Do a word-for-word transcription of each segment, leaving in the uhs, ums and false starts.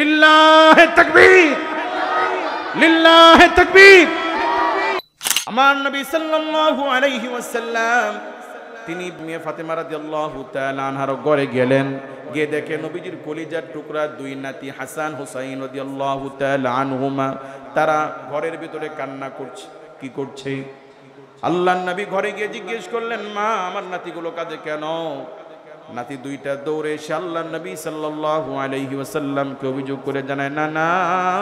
লিল্লাহে তাকবীর, লিল্লাহে তাকবীর। আমার নবী সাল্লাল্লাহু আলাইহি ওয়াসাল্লাম তিনি মেয়ে ফাতেমা রাদিয়াল্লাহু তাআলা আনহার ঘরে গেলেন, গিয়ে দেখে নবীজির কলিজার টুকরা দুই নাতি হাসান হুসাইন রাদিয়াল্লাহু তাআলা আনহুমা তারা ঘরের ভিতরে কান্না করছে। কি করছে? আল্লাহর নবী ঘরে গিয়ে জিজ্ঞেস করলেন, মা আমার নাতিগুলো কাঁদে কেন? নাতি দুইটা দৌড়ে এসে আল্লাহর নবী সাল্লাল্লাহু আলাইহি ওয়াসাল্লামকে অভিযোগ করে জানায়, না না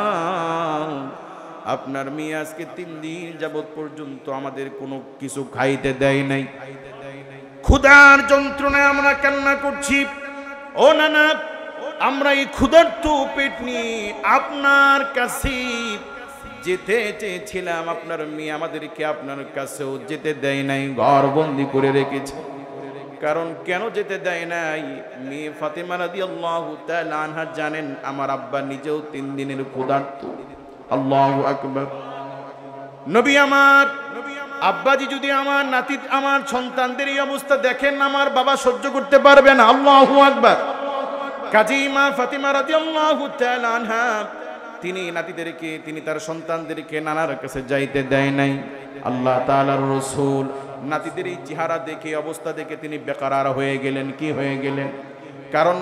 আপনার মেয়ে আজকে তিন দিন যাবত পর্যন্ত আমাদের কোনো কিছু খাইতে দেয় নাই, ক্ষুধার যন্ত্রণায় আমরা কান্না করছি। ও না না, আমরা এই ক্ষুধার্ত পেট নিয়ে আপনার কাছে যেতে চেয়েছিলাম, আপনার মেয়ে আমাদেরকে আপনার কাছেও যেতে দেয় নাই, ঘর বন্দি করে রেখেছে। কারণ কেন যেতে দেয় নাই? মেয়ে ফাতেমা রাদিয়াল্লাহু তাআলা আনহা জানেন আমার আব্বা নিজেও তিন দিনের ক্ষুধার্ত। আল্লাহু আকবার। নবী আমার আব্বাজি যদি আমার নাতি আমার সন্তানদের এই অবস্থা দেখেন, আমার বাবা সহ্য করতে পারবে না। আল্লাহু আকবার। কাজী মা ফাতেমা রাদিয়াল্লাহু তাআলা আনহা তিনি নাতিদেরকে তিনি তার সন্তানদেরকে নানার কাছে যাইতে দেয় নাই। আল্লাহ তাআলার রাসূল নাতিদের এই চেহারা দেখে অবস্থা দেখে তিনি বেকারার হয়ে গেলেন। কি হয়ে গেলেন? কারণ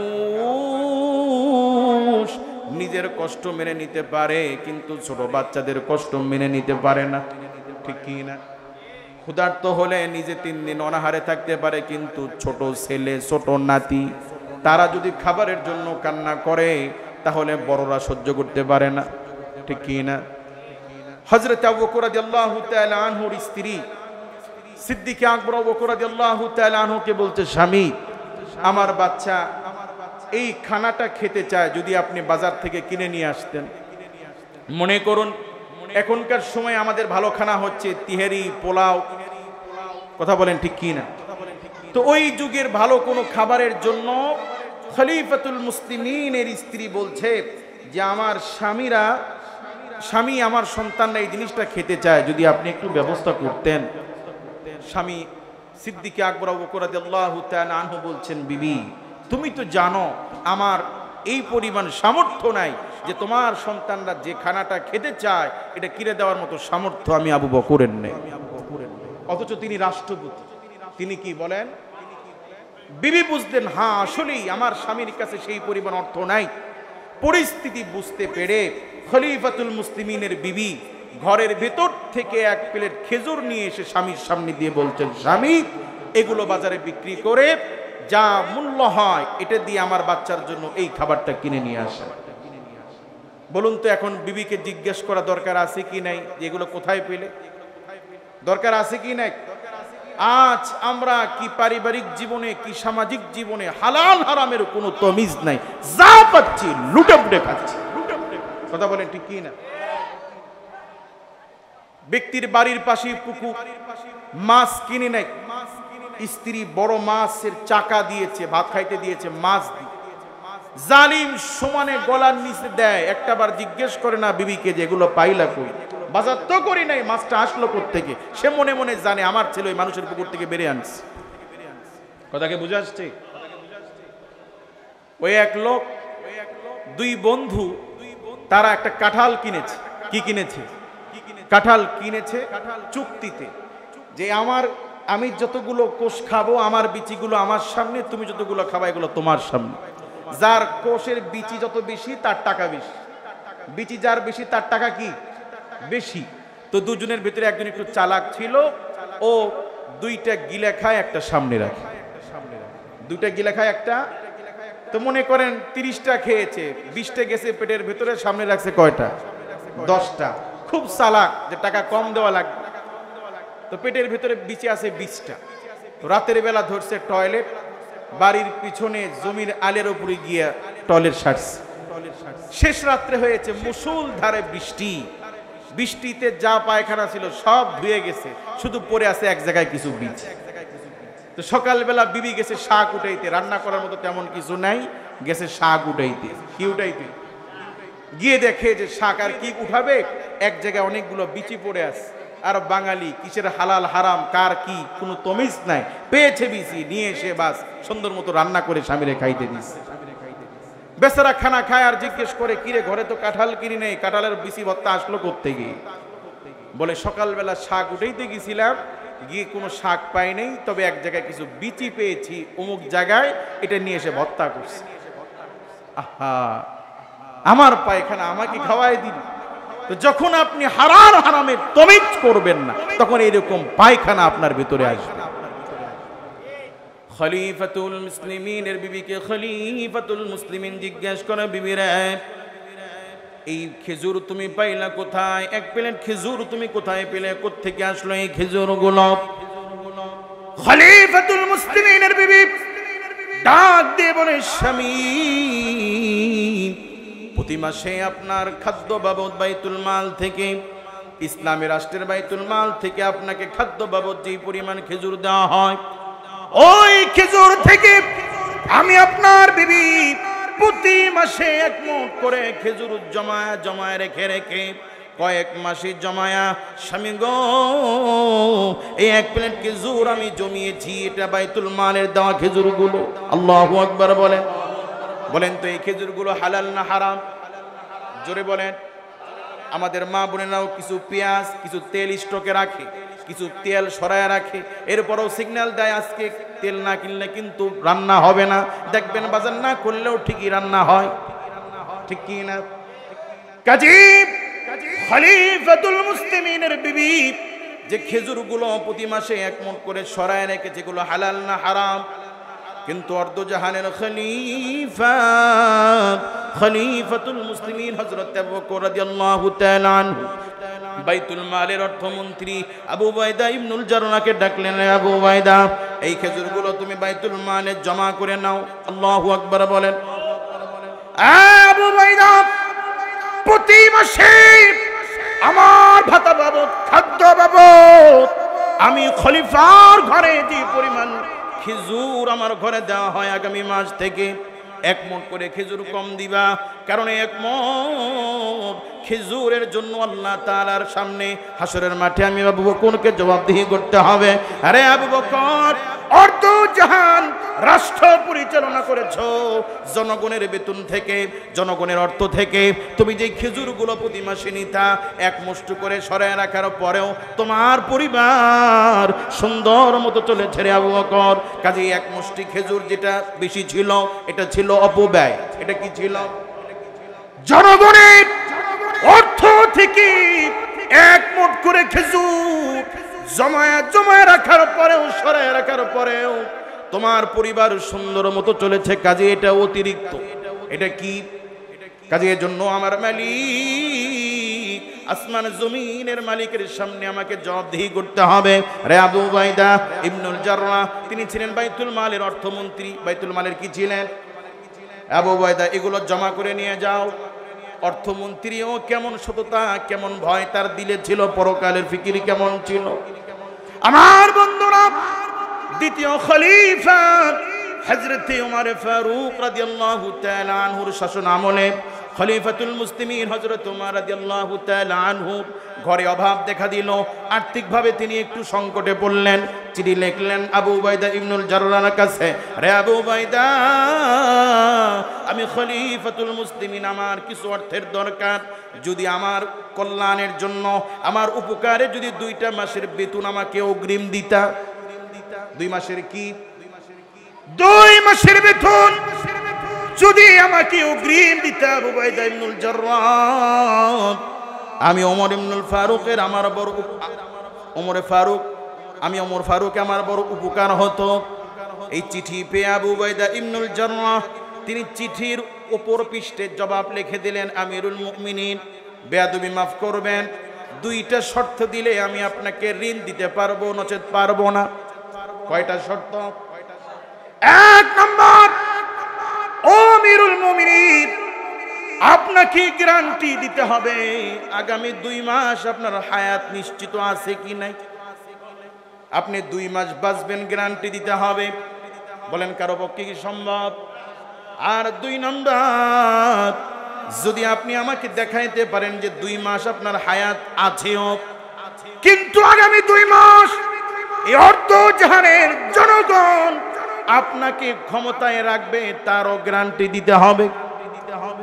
মানুষ নিজের কষ্ট মেনে নিতে পারে, কিন্তু ছোট বাচ্চাদের কষ্ট মেনে নিতে পারে না। ঠিক কি না? ক্ষুধার্ত হলে নিজে তিন দিন অনাহারে থাকতে পারে, কিন্তু ছোট ছেলে ছোট নাতি তারা যদি খাবারের জন্য কান্না করে তাহলে বড়রা সহ্য করতে পারে না। ঠিক কি না? হযরত আবু বকর রাদিয়াল্লাহু তাআলা আনহুর স্ত্রী সিদ্দিক আকবর আবু বকর রাদিয়াল্লাহু তাআলা আনহুকে বলতে, স্বামী আমার বাচ্চা এই খানাটা খেতে চায়, যদি আপনি বাজার থেকে কিনে নিয়ে আসতেন। মনে করুন এখনকার সময় আমাদের ভালো খানা হচ্ছে তিহারি, পোলাও, কথা বলেন ঠিক কি না? তো ওই যুগের ভালো কোনো খাবারের জন্য খলিফাতুল মুসলিমিনের স্ত্রী বলছে যে আমার স্বামীরা স্বামী আমার সন্তানরা এই জিনিসটা খেতে চায়, যদি আপনি একটু ব্যবস্থা করতেন। স্বামী সিদ্দিক আকবর আবু বকর রাদিয়াল্লাহু তাআলা আনহু বলছেন, বিবি তুমি তো জানো আমার এই পরিমাণ সামর্থ্য নাই যে তোমার সন্তানরা যে খানাটা খেতে চায় এটা কিনে দেওয়ার মতো সামর্থ্য আমি আবু বকরের নেই। অথচ তিনি রাষ্ট্রপতি। তিনি কি বলেন? বিবি বুঝলেন, হ্যাঁ আসলেই আমার স্বামীর কাছে সেই পরিমাণ অর্থ নাই। পরিস্থিতি বুঝতে পেরে খলিফাতুল মুসলিমিনের বিবি ঘরের ভেতর থেকে এক প্লেট খেজুর নিয়ে এসে স্বামীর সামনে দিয়ে বলছেন, স্বামী এগুলো বাজারে বিক্রি করে যা মূল্য হয় এটা দিয়ে আমার বাচ্চার জন্য এই খাবারটা কিনে নিয়ে আসে। বলুন তো এখন বিবিকে জিজ্ঞেস করা দরকার আছে কি নাই যে এগুলো কোথায় পেলে? দরকার আছে কি নাই? আজ আমরা কি পারিবারিক জীবনে কি সামাজিক জীবনে হালাল হারামের কোনো তমিজ নাই, যা পাচ্ছি লুটে পুটে খাচ্ছি। কথা বলেন ঠিক কি না? ব্যক্তির বাড়ির পাশে পুকুর, মাছ কিনে নেয়, স্ত্রী বড় মাছের চাকা দিয়েছে, ভাত খাইতে দিয়েছে, মাছ দিয়ে জালিম সমানে গলার নিচে দেয়। একটা বার জিজ্ঞেস করে না বিবিকে যে এগুলো পাইলা কই? বাজার তো করি নাই, মাছটা আসলো কোত্থেকে? সে মনে মনে জানে আমার ছেলে ওই মানুষের পুকুর থেকে বেরিয়ে আনছে। কথাকে বুঝে আসছে? ওই এক লোক দুই বন্ধু তারা একটা কাঁঠাল কিনেছে। কি কিনেছে? কাঁঠাল কিনেছে চুক্তিতে, যে আমার আমি যতগুলো কোষ খাবো আমার বিচিগুলো আমার সামনে, তুমি যতগুলো খাবা এগুলো তোমার সামনে। যার কোষের বিচি যত বেশি তার টাকা বেশি, বিচি যার বেশি তার টাকা কি বেশি। তো দুজনের ভিতরে একজন একটু চালাক ছিল, ও দুইটা গিলে খায় একটা সামনে রাখে, দুইটা গিলে খায় একটা। তো মনে করেন তিরিশটা খেয়েছে, বিশটা গেছে পেটের ভিতরে, সামনে রাখছে কয়টা? দশটা। খুব চালাক, যে টাকা কম দেওয়া লাগবে। তো পেটের ভিতরে বিচে আছে বিশটা। রাতের বেলা ধরছে টয়লেট, বাড়ির পিছনে জমির আলের উপরে গিয়া টয়লেট সারছে। শেষ রাত্রে হয়েছে, মুষল ধারে বৃষ্টি, বৃষ্টিতে যা পায়খানা ছিল সব ধুয়ে গেছে, শুধু পড়ে আছে এক জায়গায় কিছু বীজ। তো সকালবেলা বিবি গেছে শাক উঠাইতে, রান্না করার মতো তেমন কিছু নাই, গেছে শাক উঠাইতে। কি উঠাইতে? গিয়ে দেখে যে শাক আর কি উঠাবে, এক জায়গায় অনেকগুলো বিচি পড়ে আছে। আর বাঙালি কিসের হালাল হারাম কার কি কোনো তমিজ নাই, পেয়েছে বিচি নিয়ে এসে বাস সুন্দর মতো রান্না করে স্বামীরে খাইতে দিচ্ছে। বেচারা খানা খায় আর জিজ্ঞেস করে, কিরে ঘরে তো কাঁঠাল কিনি নেই, কাঁঠালের বিচি ভর্তা আসলো কোত্থেকে? বলে সকালবেলা শাক উঠাইতে গেছিলাম, গিয়ে কোনো শাক পাই নাই, তবে এক জায়গায় কিছু বিচি পেয়েছি অমুক জায়গায়, এটা নিয়ে এসে ভর্তা করছি। আহা, আমার পায়খানা আমাকে খাওয়াই দিল। তো যখন আপনি হারাম হারামের তমিজ করবেন না, তখন এরকম পায়খানা আপনার ভিতরে আসবে। খলিফাতুল মুসলিমিনের বিবিকে খলিফাতুল মুসলিমিন জিজ্ঞেস করে, বিবিরা এই খেজুর তুমি পাইলা কোথায়? এক প্লেট খেজুর তুমি কোথায় পেলে? কোত্থেকে আসলো এই খেজুরগুলো? খলিফাতুল মুসলিমিনের বিবি ডাক দিয়ে বলে, স্বামী প্রতি মাসে আপনার খাদ্য বাবদ বাইতুল মাল থেকে, ইসলামী রাষ্ট্রের বাইতুল মাল থেকে আপনাকে খাদ্য বাবদ যে পরিমাণ খেজুর দেওয়া হয়, ওই খেজুর থেকে আমি আপনার বিবি প্রতি মাসে এক মুঠ করে খেজুর জমায়া জমায় রেখে রেখে কয়েক মাসে জমায়া, স্বামী গো এই এক প্লেট খেজুর আমি জমিয়েছি, এটা বাইতুল মালের দেওয়া খেজুরগুলো। আল্লাহু আকবার বলেন। বলেন তো এই খেজুরগুলো হালাল না হারাম? জোরে বলেন। আমাদের মা বোনেরাও কিছু পেঁয়াজ কিছু তেল স্টকে রাখে, কিছু তেল সরায় রাখে, এরপরও সিগন্যাল দেয় আজকে তেল না কিনলে কিন্তু রান্না হবে না। দেখবেন বাজার না করলেও ঠিকই রান্না হয়, ঠিক কি না? কাজী খলিফাতুল মুসলিমিনের বিবি যে খেজুরগুলো প্রতি মাসে এক মুঠ করে সরায় রেখে, যেগুলো হালাল না হারাম, কিন্তু অর্ধজাহানের খলিফা খলিফাতুল মুসলিমিন হযরত আবু বকর রাদিয়াল্লাহু তাআলা আনহু বাইতুল মালের অর্থমন্ত্রী আবু উবাইদা ইবনুল জাররাহকে ডাকলেন, আবু উবাইদা এই খেজুরগুলো তুমি বাইতুল মালে জমা করে নাও। আল্লাহু আকবার বলেন। আবু উবাইদা প্রতি মাসে আমার ভাতা বাবদ খাদ্য বাবদ আমি খলিফার ঘরে যে পরিমাণ খেজুর আমার ঘরে দেওয়া হয়, আগামী মাস থেকে এক মুঠ করে খেজুর কম দিবা, কারণ এক মুঠ খেজুরের জন্য আল্লাহ তাআলার সামনে হাসরের মাঠে আমি আবু বকরকে জবাবদিহি করতে হবে। আরে আবু বকর, অর্ধ জাহান রাষ্ট্র পরিচালনা করেছো জনগণের বেতন থেকে, জনগণের অর্থ থেকে, তুমি যে খেজুরগুলো প্রতি মাসে নিতা এক মুষ্টি করে সরায় রাখার পরেও তোমার পরিবার সুন্দর মতো চলেছে রে আবু বকর। কাজে এক মুষ্টি খেজুর যেটা বেশি ছিল এটা ছিল অপব্যয়। এটা কি ছিল? জনগণের অর্থ থেকে এক মুঠ করে খেজুর জমায়া জমায় রাখার পরেও সরায় রাখার পরেও তোমার পরিবার সুন্দর মতো চলেছে, কাজে এটা অতিরিক্ত। এটা কি? কাজে এর জন্য আমার মালিক আসমান জমিনের মালিকের সামনে আমাকে জবাবদিহি করতে হবে। রে আবু উবাইদা ইবনুল জাররাহ তিনি ছিলেন বাইতুল মালের অর্থমন্ত্রী। বাইতুল মালের কি ছিলেন? আবু উবাইদা এগুলো জমা করে নিয়ে যাও। অর্থমন্ত্রীও কেমন সততা, কেমন ভয় তার দিলে ছিল, পরকালের ফিকির কেমন ছিল। আমার বন্ধুরা, দ্বিতীয় খলিফা হযরত ওমর ফারুক রাদিয়াল্লাহু তাআলা আনহুর শাসন আমলে খলিফাতুল মুসলিমিন হযরত ওমর রাদিয়াল্লাহু তাআলা আনহু ঘরে অভাব দেখা দিল, আর্থিকভাবে তিনি একটু সংকটে পড়লেন। চিঠি লিখলেন আবু উবাইদা ইবনুল জাররাহর কাছে, রে আবু উবাইদা আমি খলিফাতুল মুসলিমিন, আমার কিছু অর্থের দরকার, যদি আমার কল্যাণের জন্য আমার উপকারে যদি দুইটা মাসের বেতন আমাকে অগ্রিম দিতা। দুই মাসের কি? দুই মাসের বেতন যদি আমাকে অগ্রিম দিতা আবু উবাইদা ইবনুল জাররাহ, আমি ওমর ইবনুল ফারুকের আমার বড় ওমরে ফারুক আমি ওমর ফারুক আমার বড় উপকার হতো। এই চিঠি পেয়ে আবু উবাইদা ইবনুল জাররাহ তিনি চিঠির উপর পৃষ্ঠে জবাব লিখে দিলেন, আমিরুল মুমিনিন বেয়াদবি মাফ করবেন, দুইটা শর্ত দিলে আমি আপনাকে ঋণ দিতে পারবো, নচেত পারবো না। কয়টা শর্ত? এক নম্বর, ও আমিরুল মুমিনিন আপনাকে গ্যারান্টি দিতে হবে আগামী দুই মাস আপনার হায়াত নিশ্চিত আছে কি নাই। আপনি দুই মাস বাঁচবেন, গ্যারান্টি দিতে হবে। বলেন কারো পক্ষে কি সম্ভব? আর দুই নম্বর, যদি আপনি আমাকে দেখাইতে পারেন যে দুই মাস আপনার হায়াত আছেও, কিন্তু আগামী দুই মাস এই অর্ধ জাহানের জনগণ আপনাকে ক্ষমতায় রাখবে, তারও গ্যারান্টি দিতে হবে।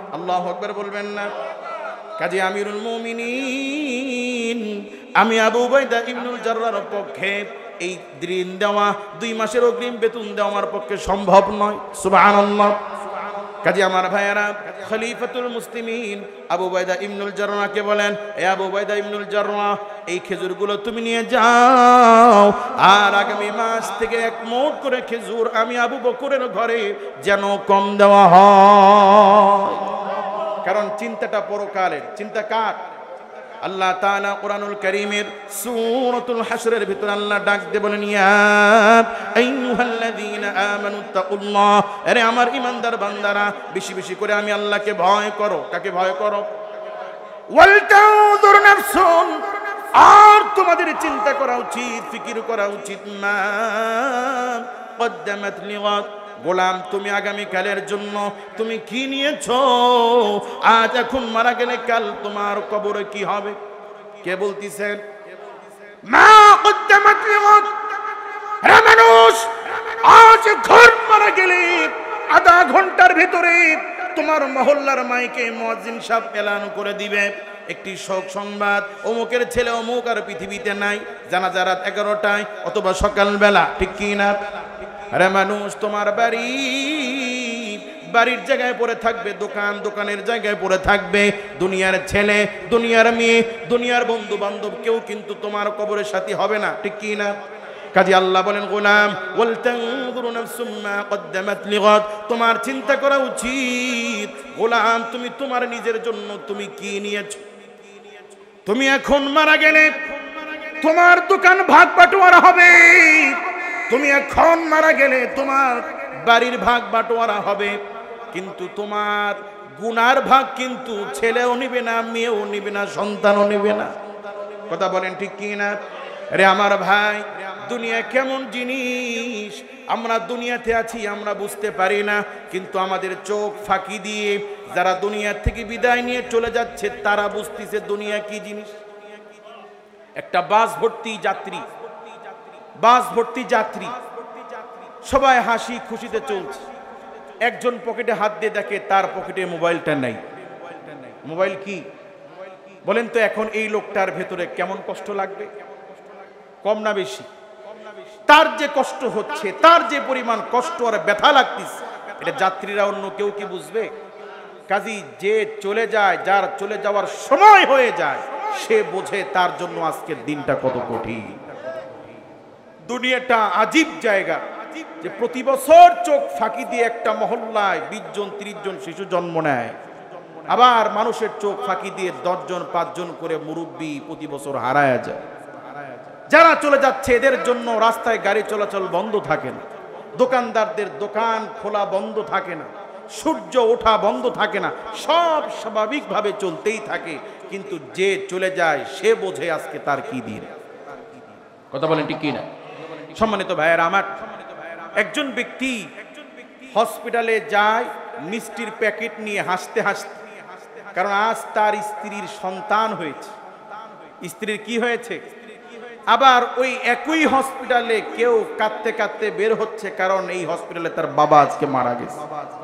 আল্লাহু আকবার বলবেন না? কাজী আমিরুল মুমিনিন আমি আবু উবাইদা ইবনুল জাররাহর পক্ষে এই ঋণ দেওয়া, দুই মাসের অগ্রিম বেতন দেওয়া আমার পক্ষে সম্ভব নয়। সুবহানাল্লাহ। কাজী আমার ভাইয়েরা, খলিফাতুল মুসলিমিন আবু উবাইদা ইবনুল জাররাহকে বলেন, এ আবু উবাইদা ইবনুল জাররাহ, এই খেজুরগুলো তুমি নিয়ে যাও, আর আগামী মাস থেকে এক মোট করে খেজুর আমি আবু বকরের ঘরে যেন কম দেওয়া হয়। কারণ চিন্তাটা পরকালের। চিন্তা কার? আল্লাহ তাআলা কোরআনুল কারীমের সূরাতুল হাশরের ভিতর আল্লাহ ডাক দিয়ে বলেন, ইয়া আইয়ুহাল্লাযীনা আমানুত্তাকুল্লাহ, আরে আমার ঈমানদার বান্দারা, বেশি বেশি করে আমি আল্লাহকে ভয় করো। কাকে ভয় করো? ওয়াল তানজুর নাফসুন, আর তোমাদের চিন্তা করা উচিত, ফিকির করা উচিত, মা কদ্দামাত লিগাদ, গোলাম তুমি আগামী কালের জন্য তুমি কি নিয়েছো? আজ এখন মারা গেলে কাল তোমার কবরে কি হবে? কে বলতিছেন? মা কদ্দামাত লিগাদ। হে মানুষ, আজ ঘর মারা গেলে আধা ঘন্টার ভিতরে তোমার মহল্লার মাইকে মুয়াজ্জিন সাহেব এলান করে দিবে, একটি শোক সংবাদ, অমুকের ছেলে অমুক আর পৃথিবীতে নাই, জানাজা রাত এগারোটায় অথবা সকালবেলা, ঠিক কি না? আরে মানুষ, তোমার বাড়ি বাড়ির জায়গায় পড়ে থাকবে, দোকান দোকানের জায়গায় পড়ে থাকবে, দুনিয়ার ছেলে, দুনিয়ার মেয়ে, দুনিয়ার বন্ধু বান্ধব কেউ কিন্তু তোমার কবরের সাথী হবে না, ঠিক কি না? কাজী আল্লাহ বলেন, গোলাম ওয়াল তানজুরু নাফসুম মা কদ্দামাত লিগাদ, তোমার চিন্তা করা উচিত গোলাম তুমি তোমার নিজের জন্য তুমি কি নিয়েছো। তুমি এখন মারা গেলে তোমার দোকান ভাগ বাটোয়ারা হবে, তুমি এখন মারা গেলে তোমার বাড়ির ভাগ বাটোয়ারা হবে, কিন্তু তোমার গুনার ভাগ কিন্তু ছেলেও নিবে না, মেয়েও নিবে না, সন্তানও নিবে না। কথা বলেন ঠিক কি না? আরে আমার ভাই, দুনিয়া কেমন জিনিস, আমরা দুনিয়াতে আছি আমরা বুঝতে পারি না, কিন্তু আমাদের চোখ ফাঁকি দিয়ে যারা দুনিয়া থেকে বিদায় নিয়ে চলে যাচ্ছে তারা বুঝতেছে দুনিয়া কি জিনিস। একটা বাস ভর্তি যাত্রী, বাস ভর্তি যাত্রী, সবাই হাসি খুশিতে চলছে, একজন পকেটে হাত দিয়ে দেখে তার পকেটে মোবাইলটা নাই। মোবাইল কি বলেন তো? এখন এই লোকটার ভেতরে কেমন কষ্ট লাগবে? কম না বেশি? তার যে কষ্ট হচ্ছে, তার যে পরিমাণ কষ্ট আর ব্যথা লাগতেছে, এটা যাত্রীরা অন্য কেউ কি বুঝবে? কাজী যে চলে যায়, যার চলে যাওয়ার সময় হয়ে যায়, সে বোঝে তার জন্য আজকের দিনটা কত কঠিন। দুনিয়াটা আজীব জায়গা, যে প্রতি বছর চোখ ফাঁকি দিয়ে একটা মহল্লায় বিশ জন ত্রিশ জন শিশু জন্ম নেয়, আবার মানুষের চোখ ফাঁকি দিয়ে দশ জন পাঁচ জন করে মুরব্বী প্রতি বছর হারায় যায়। যারা চলে যাচ্ছে এদের জন্য রাস্তায় গাড়ি চলাচল বন্ধ থাকে না, দোকানদারদের দোকান খোলা বন্ধ থাকে না, সূর্য ওঠা বন্ধ থাকে না, সব স্বাভাবিকভাবে চলতেই থাকে, কিন্তু যে চলে যায় সে বোঝে আজকে তার কি দিন। কথা বলেন ঠিক কি না? সম্মানিত ভাইয়েরা আমার, একজন ব্যক্তি হসপিটালে যায় মিষ্টির প্যাকেট নিয়ে হাসতে হাসতে, কারণ আজ তার স্ত্রীর সন্তান হয়েছে। স্ত্রীর কি হয়েছে? আবার ওই একই হসপিটালে কেউ কাঁদতে কাঁদতে বের হচ্ছে, কারণ এই হসপিটালে তার বাবা আজকে মারা গেছে।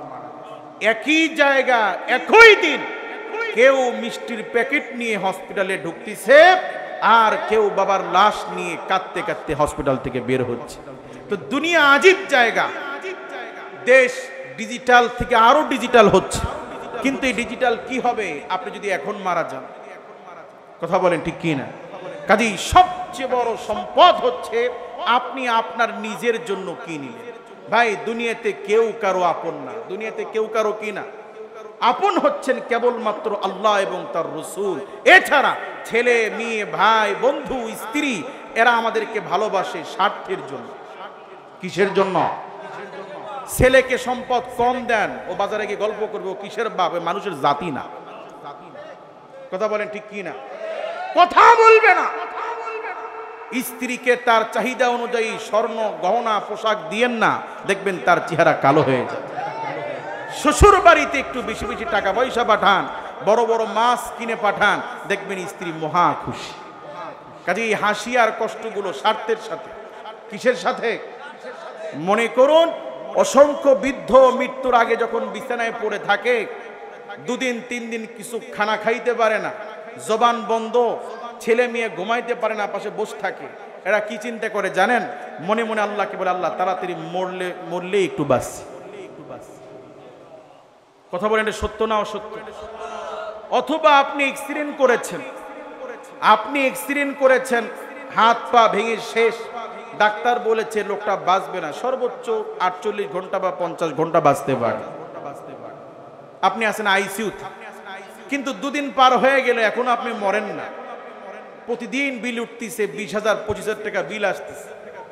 একই জায়গা একই দিন কেউ মিষ্টির প্যাকেট নিয়ে হসপিটালে ঢুকতেছে, আর কেউ বাবার লাশ নিয়ে কাঁদতে কাঁদতে হসপিটাল থেকে বের হচ্ছে। তো দুনিয়া আজীব জায়গা, দেশ ডিজিটাল থেকে আরো ডিজিটাল হচ্ছে, কিন্তু এই ডিজিটাল কি হবে আপনি যদি এখন মারা যান? কথা বলেন ঠিক কি না? কাজেই সবচেয়ে বড় সম্পদ হচ্ছে আপনি আপনার নিজের জন্য কি নিলেন। ভাই, দুনিয়াতে কেউ কারো আপন না, দুনিয়াতে কেউ কারো কি না, আপন হচ্ছেন কেবলমাত্র আল্লাহ এবং তার রাসূল। এছাড়া ছেলে মেয়ে ভাই বন্ধু স্ত্রী এরা আমাদেরকে ভালোবাসে স্বার্থের জন্য। কিসের জন্য? ছেলেকে সম্পদ কম দেন, ও বাজারে গিয়ে গল্প করবে, ও কিসের বাপ, মানুষের জাতি না। কথা বলেন ঠিক কি না? কথা বলবে না। স্ত্রীকে তার চাহিদা অনুযায়ী স্বর্ণ গহনা পোশাক দিয়েন না, দেখবেন তার চেহারা কালো হয়ে যায়। শ্বশুর বাড়িতে একটু বেশি বেশি টাকা পয়সা পাঠান, বড় বড় মাছ কিনে পাঠান, দেখবেন স্ত্রী মহা খুশি। কাজেই হাসি আর কষ্টগুলো স্বার্থের সাথে। কিসের সাথে? মনে করুন অসংখ্য বৃদ্ধ মৃত্যুর আগে যখন বিছানায় পড়ে থাকে, দুদিন তিন দিন কিছু খানা খাইতে পারে না, জবান বন্ধ, ছেলে মেয়ে ঘুমাইতে পারে না, পাশে বসে থাকে। এরা কি চিন্তা করে জানেন? মনে মনে আল্লাহকে বলে, আল্লাহ তাড়াতাড়ি মরলে মরলে একটু বাস। কথা বলেন, এটা সত্য না অসত্য? অথবা আপনি অ্যাক্সিডেন্ট করেছেন, আপনি অ্যাক্সিডেন্ট করেছেন, হাত পা ভেঙে শেষ, ডাক্তার বলেছে লোকটা বাঁচবে না, সর্বোচ্চ আটচল্লিশ ঘন্টা বা পঞ্চাশ ঘন্টা বাঁচতে পারে। আপনি আছেন আইসিইউতে, কিন্তু দুদিন পার হয়ে গেলে এখনো আপনি মরেন না, প্রতিদিন বিল উঠতেছে, বিশ হাজার পঁচিশ হাজার টাকা বিল আসতেছে।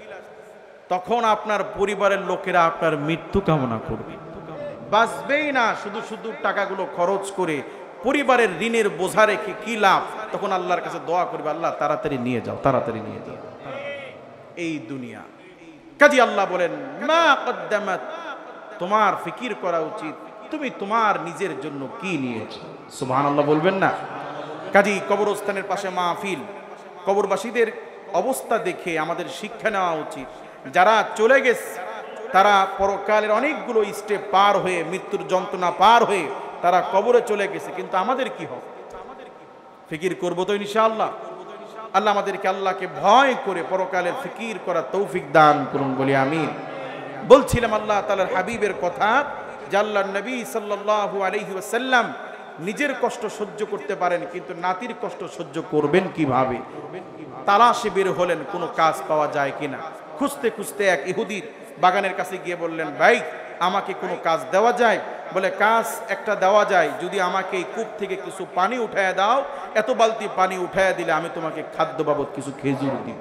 তখন আপনার পরিবারের লোকেরা আপনার মৃত্যু কামনা করবে, বাঁচবেই না, শুধু শুধু টাকাগুলো খরচ করে পরিবারের ঋণের বোঝা রেখে কি লাভ? তখন আল্লাহর কাছে দোয়া করবে, আল্লাহ তাড়াতাড়ি নিয়ে যাও, তাড়াতাড়ি নিয়ে যাও এই দুনিয়া। কাজী আল্লাহ বলেন, মা কদ্দামাত, তোমার ফিকির করা উচিত তুমি তোমার নিজের জন্য কি নিয়েছো। সুবহানাল্লাহ বলবেন না? কাজী কবরস্থানের পাশে মাহফিল, কবরবাসীদের অবস্থা দেখে আমাদের শিক্ষা নেওয়া উচিত। যারা চলে গেছে তারা পরকালের অনেকগুলো স্টেপ পার হয়ে, মৃত্যুর যন্ত্রণা পার হয়ে তারা কবরে চলে গেছে, কিন্তু আমাদের কি হবে? ফিকির করবো তো ইনশাআল্লাহ। আল্লাহ আমাদেরকে আল্লাহকে ভয় করে পরকালের ফিকির করার তৌফিক দান করুন বলি আমিন। বলছিলাম আল্লাহ তাআলার হাবিবের কথা, যে আল্লাহর নবী সাল্লাল্লাহু আলাইহি ওয়াসাল্লাম নিজের কষ্ট সহ্য করতে পারেন, কিন্তু নাতির কষ্ট সহ্য করবেন কিভাবে? তালাশে বের হলেন কোনো কাজ পাওয়া যায় কিনা। খুঁজতে খুঁজতে এক ইহুদির বাগানের কাছে গিয়ে বললেন, ভাই আমাকে কোনো কাজ দেওয়া যায়? বলে, কাজ একটা দেওয়া যায়, যদি আমাকে এই কূপ থেকে কিছু পানি উঠায়া দাও, এত বালতি পানি উঠায়া দিলে আমি তোমাকে খাদ্য বাবদ কিছু খেজুর দিব।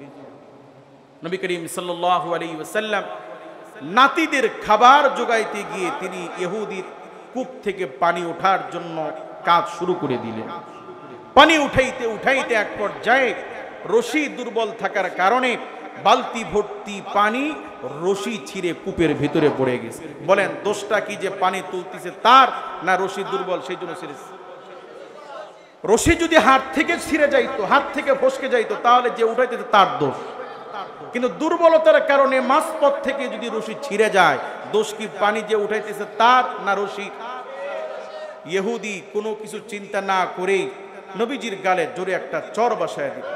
নবী করিম সাল্লাল্লাহু আলাইহি ওয়াসাল্লাম নাতিদের খাবার জোগাইতে গিয়ে তিনি ইহুদির কূপ থেকে পানি ওঠার জন্য কাজ শুরু করে দিলেন। পানি উঠাইতে উঠাইতে এক পর্যায়ে রশি দুর্বল থাকার কারণে বালতি ভর্তি পানি রশি ছিঁড়ে কূপের ভিতরে পড়ে গেছে। বলেন, দোষটা কি যে পানি তুলতেছে তার, না রশি দুর্বল সেই জন্য ছিঁড়েছে? রশি যদি হাত থেকে ছিঁড়ে যাইতো, হাত থেকে ফসকে যাইতো, তাহলে যে উঠাইতেছে তার দোষ। কিন্তু দুর্বলতার কারণে মাঝপথ থেকে যদি রশি ছিঁড়ে যায়, দোষ কি পানি যে উঠাইতেছে তার, না রশি? ইহুদি কোনো কিছু চিন্তা না করেই নবীজির গালে জোরে একটা চর বসায় দিল।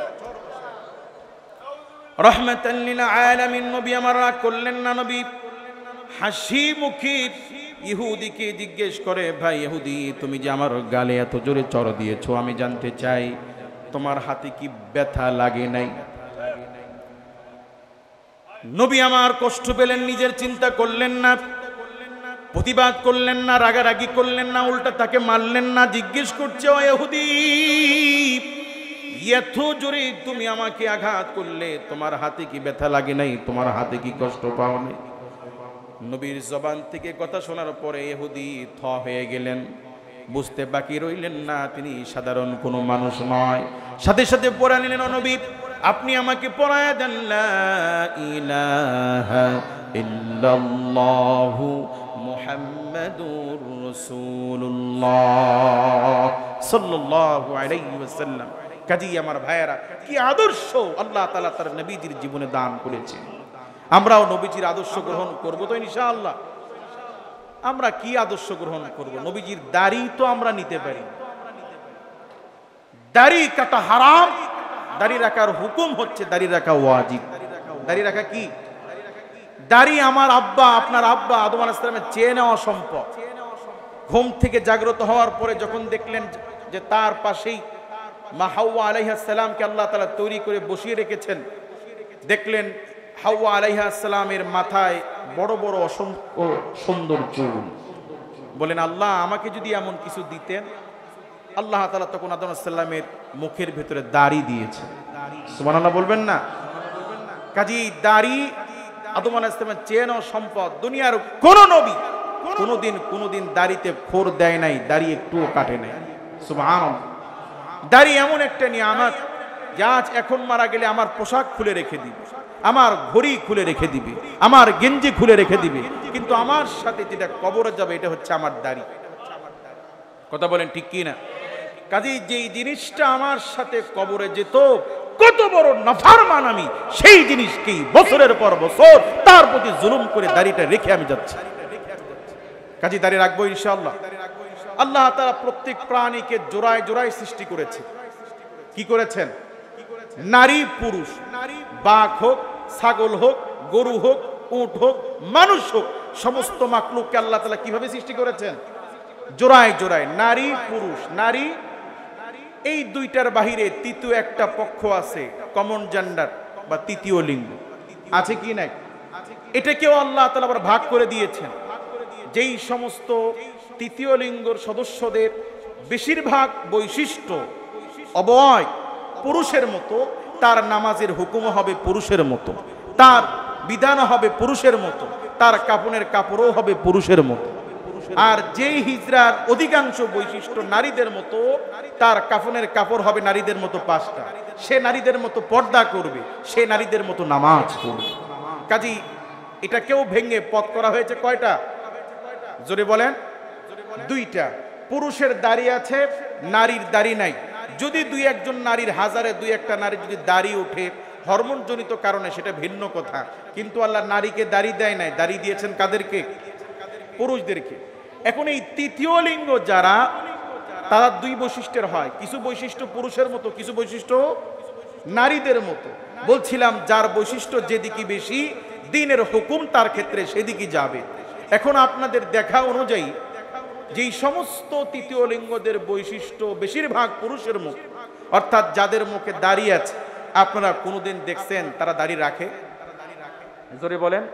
রহমাতাল লিল আলামিন নবী আমার রাগ করলেন না। নবী হাসি মুখে ইহুদিকে জিজ্ঞেস করে, ভাই ইহুদি, তুমি যে আমার গালে এত জোরে চর দিয়েছো, আমি জানতে চাই তোমার হাতে কি ব্যথা লাগে নাই? নবী আমার কষ্ট পেলেন, নিজের চিন্তা করলেন না, প্রতিবাদ করলেন না, রাগারাগি করলেন না, উল্টা তাকে মারলেন না। জিজ্ঞেস করছে, ও ইহুদি, এত জোরে তুমি আমাকে আঘাত করলে, তোমার হাতে কি ব্যথা লাগে নাই? তোমার হাতে কি কষ্ট পাও নাই? নবীর জবান থেকে কথা শোনার পরে ইহুদি থ হয়ে গেলেন, বুঝতে বাকি রইলেন না তিনি সাধারণ কোনো মানুষ নয়। সাথে সাথে পড়া নিলেন, ও নবী, আপনি আমাকে পড়ায়া দেন, লা ইলাহা ইল্লাল্লাহু মুহাম্মাদুর রাসূলুল্লাহ সাল্লাল্লাহু আলাইহি ওয়াসাল্লাম। কাজী আমার ভাইয়েরা, কি আদর্শ আল্লাহ তাআলা তার নবীজির জীবনে দান করেছেন। আমরাও নবীজির আদর্শ গ্রহণ করব তো ইনশাআল্লাহ। আমরা কি আদর্শ গ্রহণ করব? নবীজির দাড়ি তো আমরা নিতে পারি, দাড়ি কাটা হারাম, দাড়ি রাখার হুকুম হচ্ছে, দাড়ি রাখা ওয়াজিব। দাড়ি রাখা কি? দাড়ি আমার আব্বা, আপনার আব্বা আদম আলাইহিস সালামের চেয়ে নেওয়া সম্পদ। ঘুম থেকে জাগ্রত হওয়ার পরে যখন দেখলেন যে তার পাশেই মা হাওয়া আলাইহিস সালামকে আল্লাহ তাআলা তৈরি করে বসিয়ে রেখেছেন, দেখলেন হাওয়া আলাইহিস সালামের মাথায় বড় বড় অসংখ্য সুন্দর চুল। বলেন, আল্লাহ আমাকে যদি এমন কিছু দিতেন। আল্লাহ তাআলা তখন আদম আলাইহিস সালামের মুখের ভিতরে দাড়ি দিয়েছে। সুবহানাল্লাহ বলবেন না? কাজী দাড়ি আদম আলাইহিস সালামের চেয়ে নেওয়া সম্পদ। দুনিয়ার কোন নবী কোনদিন কোনদিন দাড়িতে খোর দেয় নাই, দাড়ি একটুও কাটে নাই। সুবহানাল্লাহ। দাড়ি এমন একটা নিয়ামত, যা আজ এখন মারা গেলে আমার পোশাক খুলে রেখে দিবে, আমার ঘড়ি খুলে রেখে দিবে, আমার গেঞ্জি খুলে রেখে দিবে, কিন্তু আমার সাথে যেটা কবরে যাবে এটা হচ্ছে আমার দাড়ি। কথা বলেন ঠিক কি না? কাজেই যেই জিনিসটা আমার সাথে কবরে যেত, কত বড় নাফরমান আমি, সেই জিনিসকেই বছরের পর বছর তার প্রতি জুলুম করে দাড়িটা রেখে আমি যাচ্ছি। কাজী দাড়ি রাখবো ইনশাআল্লাহ। আল্লাহ তাআলা প্রত্যেক প্রাণীকে জোড়ায় জোড়ায় সৃষ্টি করেছে। কি করেছেন? নারী পুরুষ, বাঘ হোক, ছাগল হোক, গরু হোক, উট হোক, মানুষ হোক, সমস্ত মাখলুককে আল্লাহ তাআলা কিভাবে সৃষ্টি করেছেন? জোড়ায় জোড়ায়, নারী পুরুষ। নারী এই দুইটার বাহিরে তৃতীয় একটা পক্ষ আছে, কমন জেন্ডার বা তৃতীয় লিঙ্গ আছে কি নাই? এটাকেও আল্লাহ তাআলা আবার ভাগ করে দিয়েছেন। যেই সমস্ত তৃতীয় লিঙ্গর সদস্যদের বেশিরভাগ বৈশিষ্ট্য অবয় পুরুষের মতো, তার নামাজের হুকুম হবে পুরুষের মতো, তার বিধান হবে পুরুষের মতো, তার কাপনের কাপড়ও হবে পুরুষের মতো। আর যেই হিজড়ার অধিকাংশ বৈশিষ্ট্য নারীদের মতো, তার কাফনের কাপড় হবে নারীদের মতো পাঁচটা, সে নারীদের মতো পর্দা করবে, সে নারীদের মতো নামাজ পড়বে। কাজী এটাকেও ভেঙে পথ করা হয়েছে কয়টা? জোরে বলেন। দুইটা। পুরুষের দাড়ি আছে, নারীর দাড়ি নাই। যদি দুই একজন নারীর, হাজারে দুই একটা নারী যদি দাড়ি ওঠে হরমোন জনিত কারণে, সেটা ভিন্ন কথা, কিন্তু আল্লাহ নারীকে দাড়ি দেয় নাই, দাড়ি দিয়েছেন কাদেরকে? পুরুষদেরকে। এখন এই তৃতীয় লিঙ্গ যারা, তারা দুই বৈশিষ্ট্যের হয়, কিছু বৈশিষ্ট্য পুরুষের মতো, কিছু বৈশিষ্ট্য নারীদের মতো। বলছিলাম যার বৈশিষ্ট্য যেদিকে বেশি, দ্বীনের হুকুম তার ক্ষেত্রে সেদিকে যাবে। এখন আপনাদের দেখা অনুযায়ী যেই সমস্ত তৃতীয় লিঙ্গদের বৈশিষ্ট্য বেশিরভাগ পুরুষের মুখ, অর্থাৎ যাদের মুখে দাড়ি আছে, আপনারা কোনোদিন দেখছেন তারা দাড়ি রাখে? জোরে বলেন।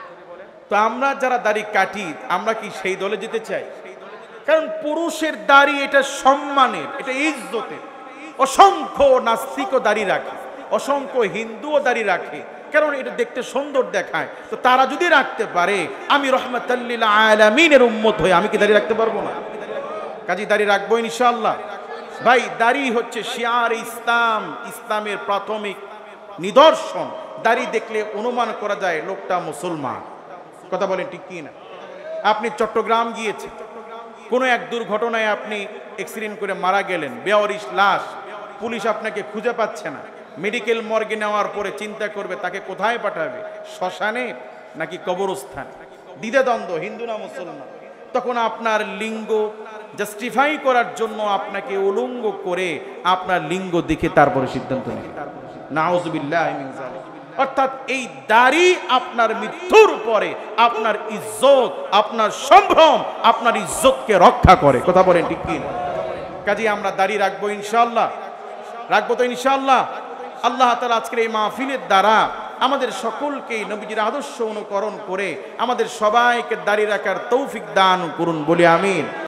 তো আমরা যারা দাড়ি কাটি, আমরা কি সেই দলে যেতে চাই? কারণ পুরুষের দাড়ি এটা সম্মানের, এটা ইজ্জতের। অসংখ্য নাস্তিকও দাড়ি রাখে, অসংখ্য হিন্দুও দাড়ি রাখে, কারণ এটা দেখতে সুন্দর দেখায়। তো তারা যদি রাখতে পারে, আমি রহমাতাল লিল আলামিনের উম্মত হয়ে আমি কি দাড়ি রাখতে পারবো না? কাজী দাড়ি রাখবো ইনশাআল্লাহ। ভাই, দাড়ি হচ্ছে শিয়ার ইসলাম, ইসলামের প্রাথমিক নিদর্শন। দাড়ি দেখলে অনুমান করা যায় লোকটা মুসলমান। কথা বলেন ঠিক কি না? আপনি চট্টগ্রাম গিয়েছেন, কোনো এক দুর্ঘটনায় আপনি অ্যাক্সিডেন্ট করে মারা গেলেন, বেওয়ারিশ লাশ, পুলিশ আপনাকে খুঁজে পাচ্ছে না, মেডিকেল মর্গে নেওয়ার পরে চিন্তা করবে তাকে কোথায় পাঠাবে, শ্মশানে নাকি কবরস্থান, দ্বিধাদ্বন্দ্ব, হিন্দু না মুসলমান। তখন আপনার লিঙ্গ জাস্টিফাই করার জন্য আপনাকে উলঙ্গ করে আপনার লিঙ্গ দেখে তারপরে সিদ্ধান্ত নেবে। নাউযুবিল্লাহ মিন যালিক। অর্থাৎ এই দাড়ি আপনার মৃত্যুর পরে আপনার ইজ্জত, আপনার সম্ভ্রম, আপনার ইজ্জতকে রক্ষা করে। কথা বলেন ঠিক কি না? কাজে আমরা দাড়ি রাখবো ইনশাআল্লাহ, রাখবো তো ইনশাআল্লাহ। আল্লাহ তাআলা আজকের এই মাহফিলের দ্বারা আমাদের সকলকেই নবীজির আদর্শ অনুকরণ করে আমাদের সবাইকে দাড়ি রাখার তৌফিক দান করুন, বলি আমিন।